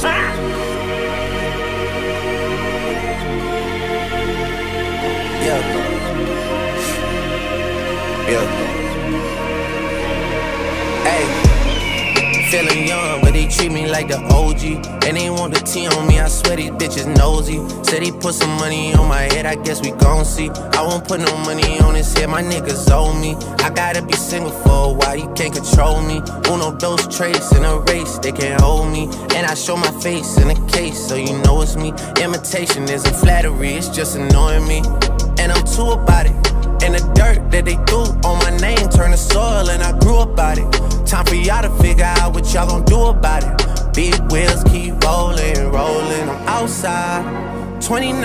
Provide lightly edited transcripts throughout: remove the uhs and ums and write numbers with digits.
Feeling young, but they treat me like the OG. And they want the T on me, I swear these bitches nosy. Said he put some money on my head, I guess we gon' see. I won't put no money on his head, my niggas owe me. I gotta be single for a while, you can't control me. Uno, dos, trace in a race, they can't hold me. And I show my face in a case, so you know it's me. Imitation isn't flattery, it's just annoying me. And I'm too about it. And the dirt that they threw on my name turned to soil, and I grew about it. Time for y'all to figure out what y'all gon' do about it. Big wheels keep rolling, rolling. I'm outside, 29,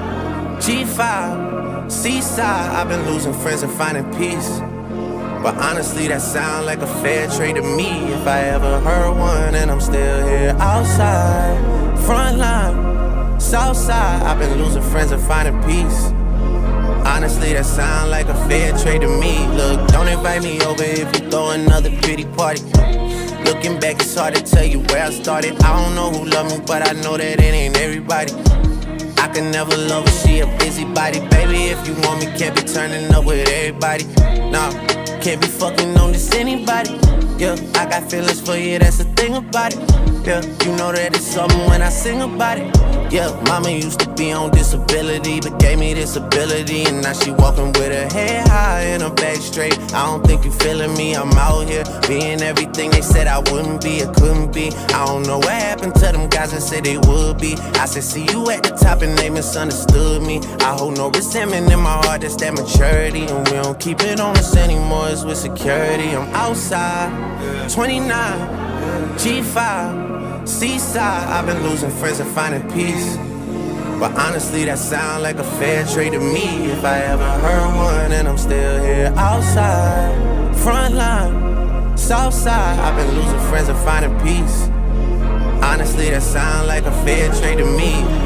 G5, seaside. I've been losing friends and finding peace. But honestly, that sound like a fair trade to me. If I ever heard one, and I'm still here outside. Front line, south side. I've been losing friends and finding peace. Honestly, that sound like a fair trade to me. Look, don't invite me over if you throw another pity party. Looking back, it's hard to tell you where I started. I don't know who loved me, but I know that it ain't everybody. I can never love her, she a busybody. Baby, if you want me, can't be turning up with everybody. Nah, can't be fucking on this anybody. Yeah, I got feelings for you, that's the thing about it. Yeah, you know that it's something when I sing about it. Yeah, mama used to be on disability, but gave me this ability. And now she walking with her head high and her back straight. I don't think you feeling me, I'm out here being everything they said I wouldn't be, or couldn't be. I don't know what happened to them guys that said they would be. I said see you at the top and they misunderstood me. I hold no resentment in my heart, that's that maturity. And we don't keep it on us anymore, it's with security. I'm outside, 29, G5, seaside. I've been losing friends and finding peace. But honestly, that sound like a fair trade to me. If I ever heard one, and I'm still here outside. Front line, south side. I've been losing friends and finding peace. Honestly, that sound like a fair trade to me.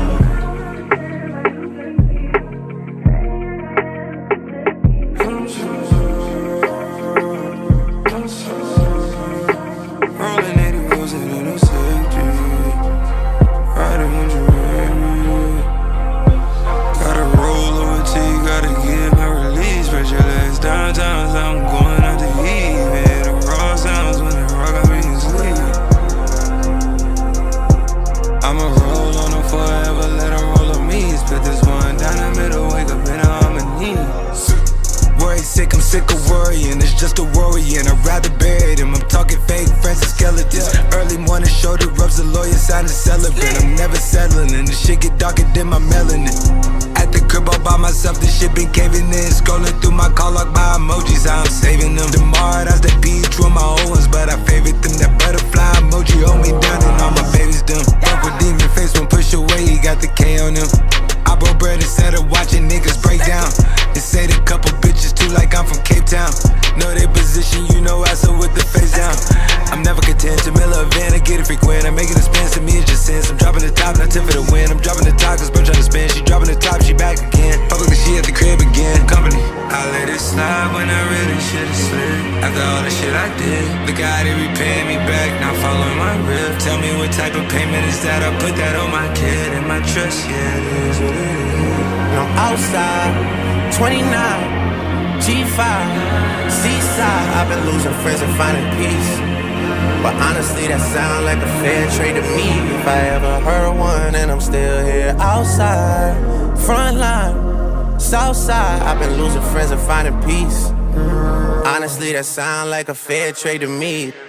I'm sick of worrying, it's just a worrying. I'd rather bury them, I'm talking fake friends and skeletons. Early morning shoulder rubs, the lawyer sign a celebrant. I'm never settling, and the shit get darker than my melanin. At the crib all by myself, this shit been caving in. Scrolling through my call log by emojis, how I'm saving them. Tomorrow, that's the beach with my old ones, but I favorite them. That butterfly emoji hold me down, and all my babies done. Uncle Demon face won't push away, he got the K on him. I broke bread instead of watching niggas break down. And say the couple bitches too like I'm from Cape Town. Know their position, you know I so with the face down. I'm never content, Jamila Van, I get it frequent. I'm making a spin, to me it's just sense. I'm dropping the top, not tip for the win. I'm dropping the top, cause bro trying to spin. She dropping the top, she back again. Fuck with the she at the crib again. Company, I let it slide when I really should've slid. After all the shit I did, the guy that repaying me back, now following my rib. Tell me what type of payment is that, I put that on my kid and my trust, yeah, it is what it is. I'm outside, 29, G5, seaside. I've been losing friends and finding peace. But honestly, that sound like a fair trade to me. If I ever heard one, and I'm still here outside. Front line, south side. I've been losing friends and finding peace. Honestly, that sound like a fair trade to me.